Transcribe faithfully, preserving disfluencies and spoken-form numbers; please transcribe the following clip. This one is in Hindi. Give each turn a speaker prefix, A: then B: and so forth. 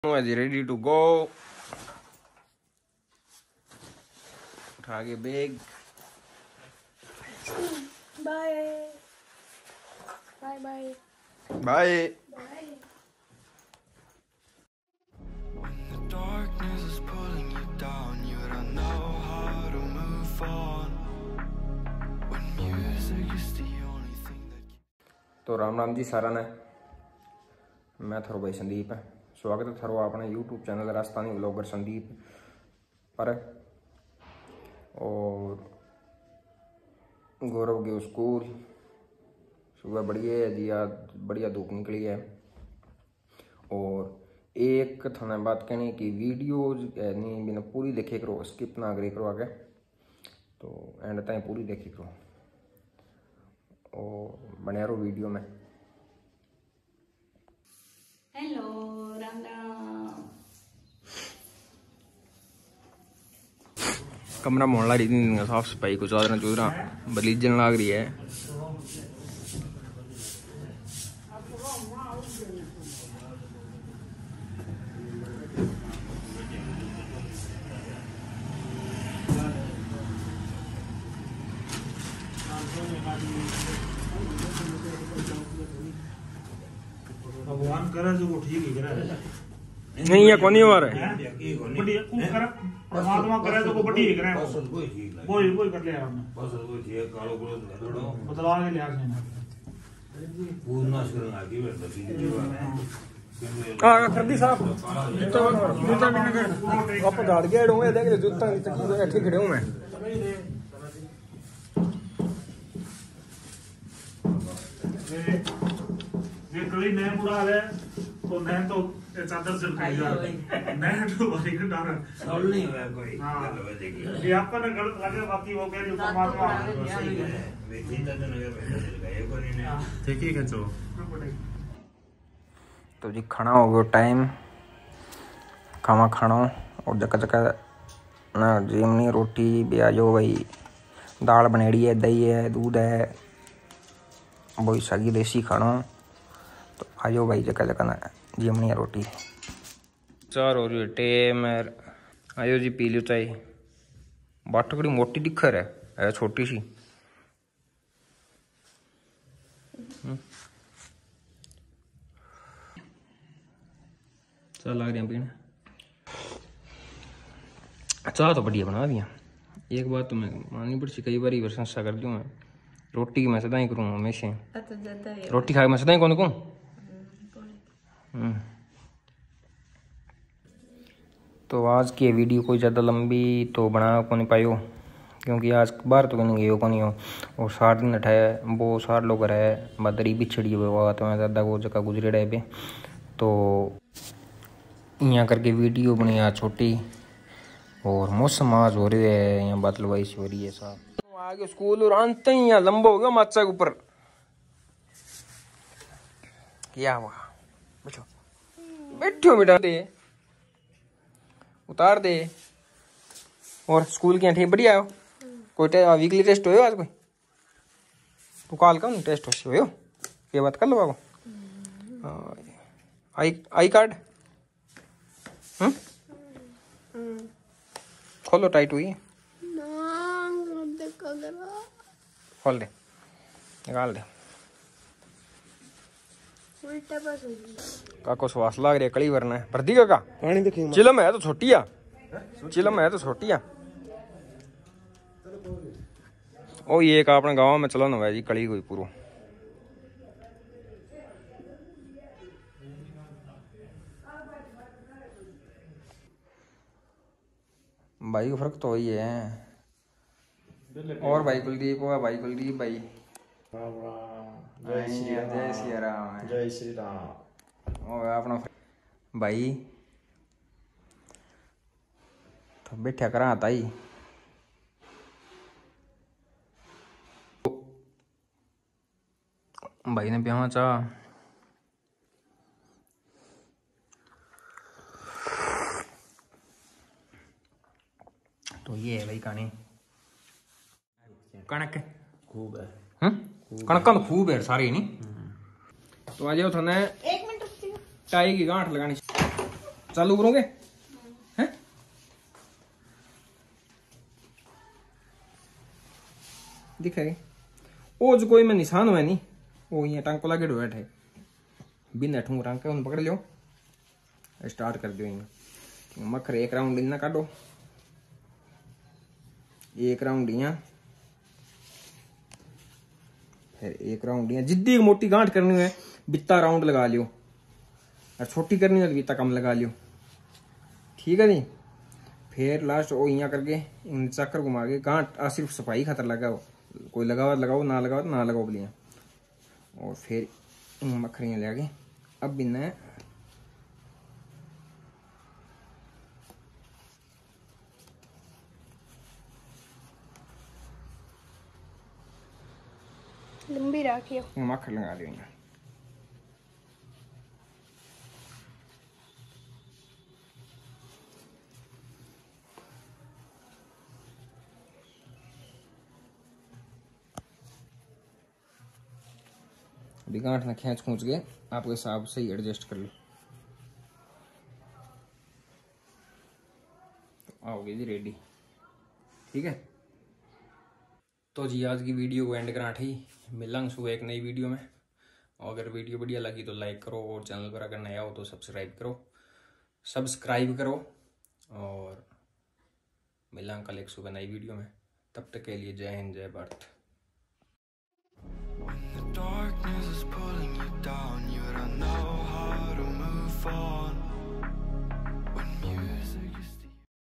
A: Ji ready to go. उठा के bag.
B: Bye bye bye
A: bye. तो राम राम जी सारा ने, मैं थारो भाई संदीप है। स्वागत है थारो अपने YouTube channel Rajasthani vlogger Sandeep पर। और गौरव के स्कूल सुबह बढ़िया है जी, आज बढ़िया धूप निकली है। और एक थाने बात कहने की वीडियो नहीं बिना पूरी देखे करो, स्किप ना करे करो आगे, तो एंड तक पूरी देखी करो और बने रहो वीडियो में।
B: हेलो राम राम।
A: कमरा मोहल्ला रही साफ सफाई को चादर चूदरा बलीजन लाग रही है।
C: भगवान करे जो वो ठीक ही करे
A: नहीं है कौन ही हो रहा है
C: बड़ी कर परमात्मा करे तो वो बड़ी ही करे फसल कोई ठीक है कोई कोई कर ले हमने फसल कोई ठीक कालो गुलो थोड़ो बदला के लिया से पूर्ण शरण आगे बैठ लगी
A: हां कर दी साहब जूता जूता भी न कर आप गाड़ गए हूं ये देख ले जूता चक्की ऐठे खड़े हूं मैं।
C: ये कली नए मुड़ा है तो नए तो चादर से खाई जा नए तो भारी का डर सॉल्व नहीं हुआ कोई गल हो जाएगी ये आपका ना गलत लगे बाकी वो कह रही परमात्मा सही है बेटी तो नगर बैठे गए को नहीं ठीक ही खचो।
A: तो जी खाना हो गया टाइम, खावा खाना और जका जका ना जिमनी रोटी भी आ जाओ भाई, दाल बनेड़ी है, दही है, दूध है, वही सगी देसी खाना। तो आ जाओ भाई जका जका ना जिमनी रोटी चार हो रही है टेम। आयो जी पी लो चाय। बाट बड़ी मोटी दिखर है, है छोटी सी। चाह लग रही पीने, चाह तो बढ़िया बना दिया। एक बात तो मैं माननी पड़ी, कई बार प्रशंसा कर दूं मैं, रोटी की मैं सदा ही करूँ हमेशा। रोटी खा के मैं सदा ही कौन कहूँ। तो आज की वीडियो कोई ज़्यादा लंबी तो बना को नहीं पायो, क्योंकि आज बाहर तो कहीं गए को नहीं हो और साठ दिन है वो साठ लोग रहे बदरी बिछड़ी हुआ तो मैं ज़्यादा वो जगह गुजरे रहे पे। तो यहाँ करके वीडियो बनी आज छोटी। और मौसम आज हो रही है यहाँ बदलवाई सी हो रही है साहब। तो आगे स्कूल और अंत ही यहाँ लंबा हो गया माचा के ऊपर। क्या हुआ बैठो बैठो बेटा, दे उतार दे। और स्कूल के यहाँ ठीक बढ़िया हो। कोई वीकली टेस्ट हो आज कोई तो काल का नहीं टेस्ट हो ये बात कर लो बाबू। आई आई कार्ड हम्म खोलो, टाइट हुई है खोल दे, निकाल दे। काको श्वास लाग रही है, कड़ी भरना है भर दी का पानी देखिए। चिलम है तो छोटी आ, चिलम है तो छोटी आ। ओ ये एक अपने गांव में चलो ना जी कड़ी कोई पूरा भाई का फर्क तो वही है। और भाई कुलदीप हुआ, भाई कुलदीप भाई जय श्री राम, जय श्री राम, जय श्री राम। और अपना भाई तो बैठा करा ताई भाई ने पिया चाह। तो ये है भाई कहानी। कणक खूब है, कणक तो खूब है सारी नहीं। तो आ जाओ थाने टाई की गांठ लगानी। चालू करोगे हैं? दिखे ओ जो कोई में निशान हुआ नहीं, वो यहाँ टांग को लगे बैठे बिन ठूंग रंग के उन पकड़ लियो, स्टार्ट कर दियो। इनमें मखर एक राउंड इतना काटो, एक राउंड यहाँ, फिर एक राउंड यहाँ। जिद्दी मोटी गांठ करनी है बित्ता राउंड लगा लियो, और छोटी करनी है तो बित्ता कम लगा लियो, ठीक है नहीं। फिर लास्ट वो यहाँ करके इन चक्कर घुमा के गांठ आ सिर्फ सफाई खातर लगाओ, कोई लगाओ लगाओ ना लगाओ ना लगाओ बलिया। और फिर इन मखरियाँ ले आगे अब इन्हें
B: लंबी राखियो,
A: मक्खर लगा लियो यहाँ। अभी गांठ ना खींच खूंच के आपके हिसाब से ही एडजस्ट कर लो, तो आओगे जी रेडी, ठीक है। तो जी आज की वीडियो को एंड करा ही, मिलेंगे सुबह एक नई वीडियो में। और अगर वीडियो बढ़िया लगी तो लाइक करो, और चैनल पर अगर नया हो तो सब्सक्राइब करो सब्सक्राइब करो और मिलेंगे कल एक सुबह नई वीडियो में। तब तक के लिए जय हिंद, जय Bharat.
D: Darkness is pulling you down, you don't know how to move forward.